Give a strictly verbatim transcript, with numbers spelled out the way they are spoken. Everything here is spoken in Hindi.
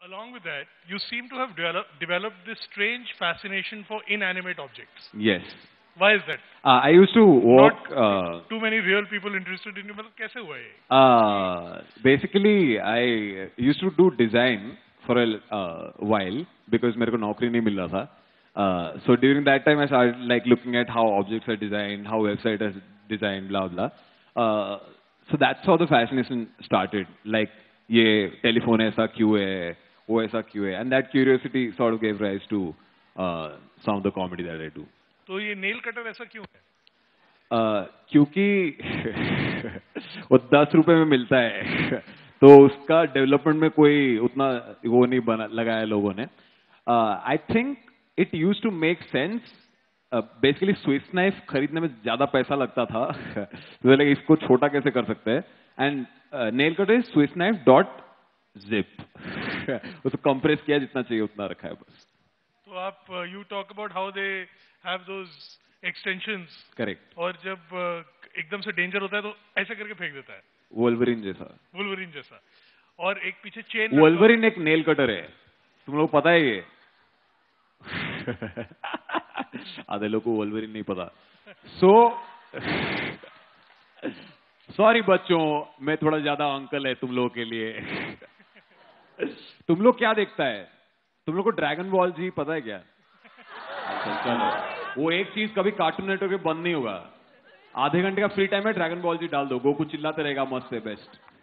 Along with that, you seem to have develop, developed this strange fascination for inanimate objects. Yes. Why is that? Uh, I used to walk. Not uh, too many real people interested in you. मतलब कैसे हुआ ये? Uh, basically, I used to do design for a uh, while because मेरे को नौकरी नहीं मिल रहा था. Uh, so during that time, I started like looking at how objects are designed, how website is designed, blah blah. Uh, so that's how the fascination started. Like ये telephone ऐसा क्यों है, वो ऐसा क्यों है, and that curiosity sort of gave rise to uh, some of the comedy that I do. तो ये nail cutter ऐसा क्यों है? Uh, क्योंकि वो दस रुपए में मिलता है तो उसका डेवलपमेंट में कोई उतना वो नहीं बना लगाया लोगों ने. I think it use to make sense. Basically Swiss knife खरीदने में ज्यादा पैसा लगता था तो like, इसको छोटा कैसे कर सकते हैं. And nail cutter is Swiss knife dot zip. उसको कंप्रेस किया जितना चाहिए उतना रखा है बस. तो आप you talk about how they have those extensions. Correct. और जब uh, एकदम से डेंजर होता है तो ऐसे करके फेंक देता है. वोल्वरिन जैसा. वोल्वरिन जैसा. और एक पीछे चेन. वोल्वरिन एक नेल कटर है. तुम लोग पता है ये? आधे लोग को वोल्वरिन नहीं पता. सो सॉरी बच्चों, मैं थोड़ा ज्यादा अंकल है तुम लोगों के लिए. तुम लोग क्या देखता है? तुम लोग को ड्रैगन बॉल जी पता है क्या? चलो, वो एक चीज कभी कार्टून नेटवर्क पे बंद नहीं होगा. आधे घंटे का फ्री टाइम है, ड्रैगन बॉल जी डाल दो, गोकू चिल्लाते रहेगा मस्त है बेस्ट.